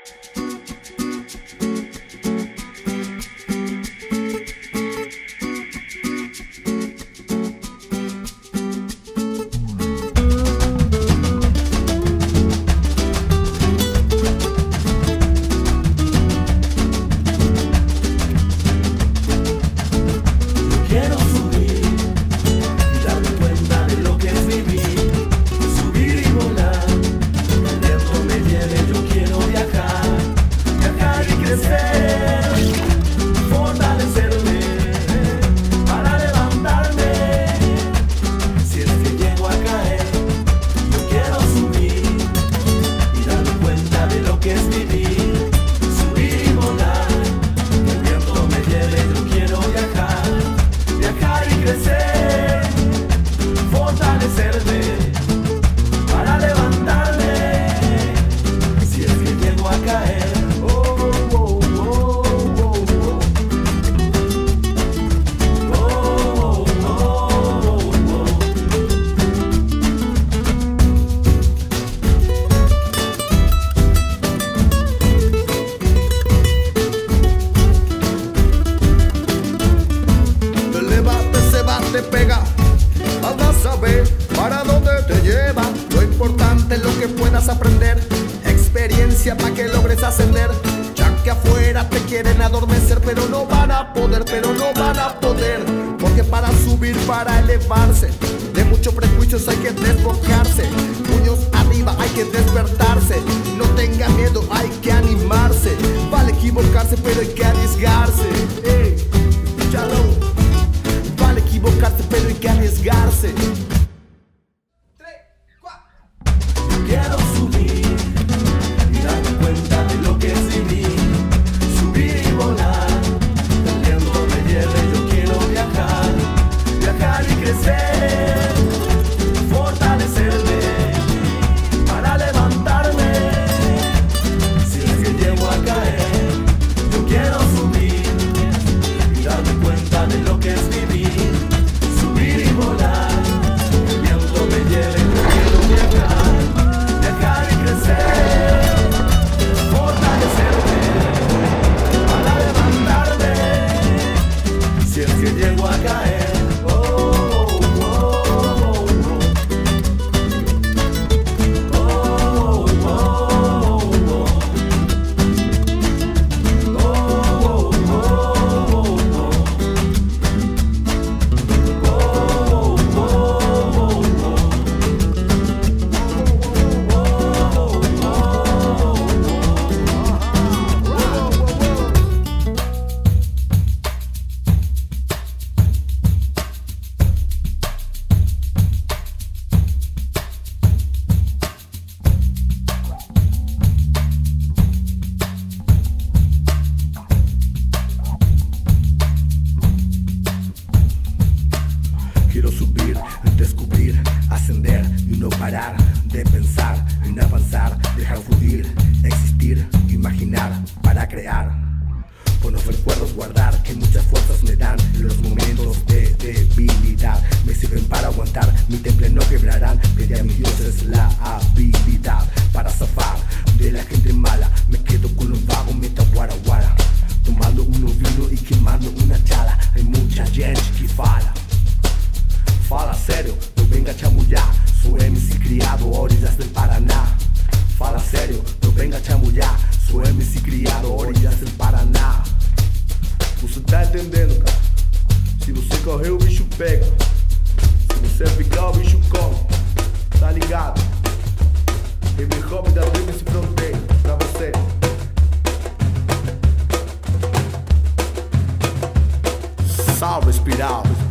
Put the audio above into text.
te pega, vas a ver para dónde te lleva. Lo importante es lo que puedas aprender, experiencia para que logres ascender. Ya que afuera te quieren adormecer, pero no van a poder, porque para subir, para elevarse, de muchos prejuicios hay que desbocarse. Puños arriba, hay que despertarse. No tenga miedo, hay que animarse. Vale equivocarse, pero hay que arriesgarse. Escúchalo. Vale equivocarse, pero hay que arriesgarse. 3, 4. Quiero subir y darme cuenta de lo que es vivir. Subir y volar, el viento me lleve, yo quiero viajar. Viajar y crecer, fortalecerme para levantarme. Si es que llego a caer, yo quiero subir y darme cuenta de lo que es vivir. Subir y volar, el viento me lleve, yo quiero viajar. Viajar y crecer, fortalecerme para levantarme. Si es que llego a caer. Quiero subir, descubrir, ascender y no parar de pensar en avanzar, dejar fluir, existir, imaginar para crear. Buenos recuerdos guardar que muchas fuerzas me dan en los momentos de debilidad. Me sirven para aguantar, mi temple no quebrarán. Pedí a mis dioses la habilidad para zafar de la gente mala. Me quedo con los vagos mientras guara guara, tomando uno vino y quemando una chala. Hay mucha gente que fala. Fala sério, não venga a chamulhar. Sou MC criado a orilhas del Paraná. Fala sério, não venga a chamulhar. Sou MC criado a orilhas del Paraná. Você tá entendendo, cara? Se você correr, o bicho pega. Se você ficar, o bicho come. Tá ligado? Hip hop da Tríplice Fronteira, pra você. Salve, Espiral.